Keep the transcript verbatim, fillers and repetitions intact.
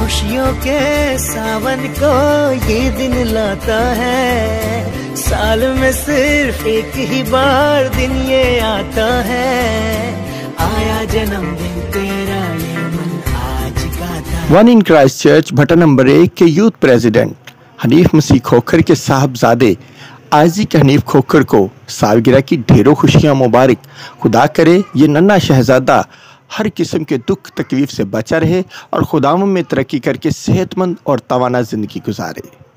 खुशियों के सावन को ये दिन लाता है, साल में सिर्फ एक ही बार दिन ये आता है, आया जन्मदिन तेरा ये मन आज गाता है। वन इन क्राइस्ट चर्च भट्टा नंबर एक के यूथ प्रेसिडेंट हनीफ मसीह खोखर के साहबजादे आइज़ैक हनीफ खोखर को सालगिरह की ढेरों खुशियां मुबारक। खुदा करे ये नन्हा शहजादा हर किस्म के दुख तकलीफ से बचा रहे और खुदावंद में तरक्की करके सेहतमंद और तवाना ज़िंदगी गुजारे।